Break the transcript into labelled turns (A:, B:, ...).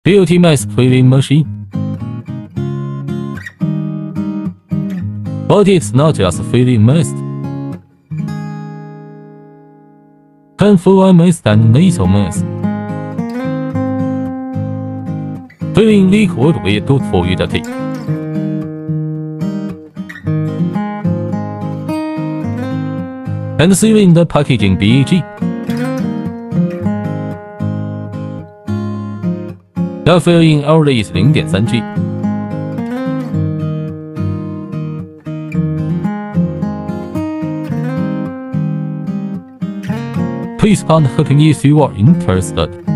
A: Beauty Mask Filling Machine. But it's not just filling mask. Can fill mask and nasal mask. Filling liquid with good fluidity. And sealing the packaging BEG. The filling hourly is 0.3G. Please contact me if you are interested.